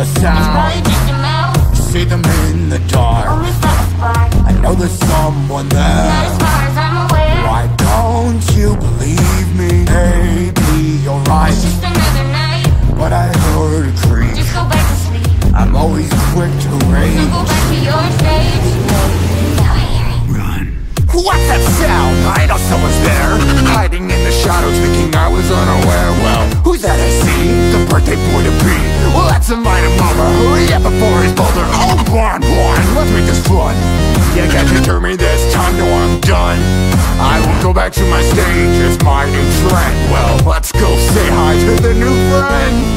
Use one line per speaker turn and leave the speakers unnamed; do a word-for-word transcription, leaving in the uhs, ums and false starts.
sound.
Probably just your mouth.
See them in the dark.
Only spark a spark.
I know there's someone
Not
there.
as far as I'm aware.
Why don't you believe me? Maybe you're right,
Just another night.
but I heard a creak.
Just go back to sleep.
I'm always quick to
So
rage.
go back to your stage. Now I hear it.
Run. What's that sound? I know someone's there, hiding in the shadows, thinking I was unaware. Well, who's that I see? The birthday boy to be. Well, let's invite him over. Hurry up before he's bolder. Oh, blind, blind, let's make this fun. You got to turn me this time, no, I'm done. I will go back to my stage, it's my new trend. Well, let's go say hi to the new friend.